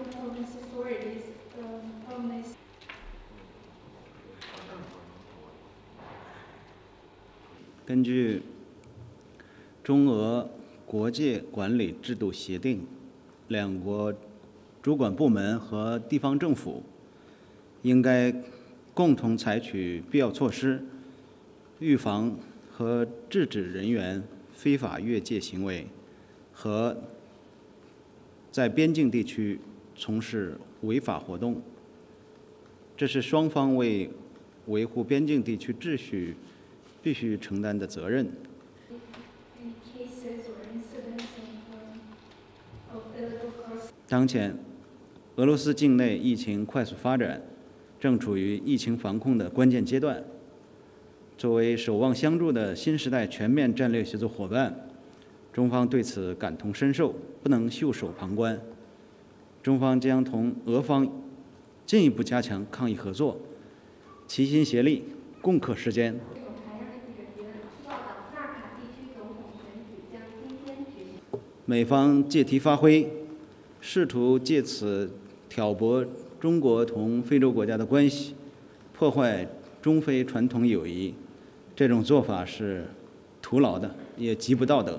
根据中俄国界管理制度协定，两国主管部门和地方政府应该共同采取必要措施，预防和制止人员非法越界行为和在边境地区从事违法活动。这是双方为维护边境地区秩序必须承担的责任。当前，俄罗斯境内疫情快速发展，正处于疫情防控的关键阶段。作为守望相助的新时代全面战略协作伙伴，中方对此感同身受，不能袖手旁观。中方将同俄方进一步加强抗疫合作，齐心协力，共克时艰。美方借题发挥，试图借此挑拨中国同非洲国家的关系，破坏中非传统友谊，这种做法是徒劳的，也极不道德。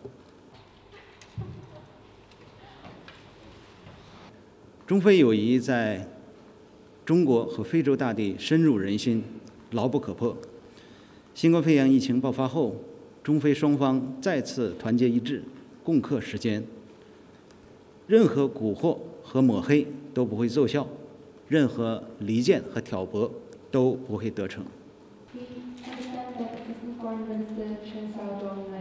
中非友谊在中国和非洲大地深入人心，牢不可破。新冠肺炎疫情爆发后，中非双方再次团结一致，共克时艰。任何蛊惑和抹黑都不会奏效，任何离间和挑拨都不会得逞。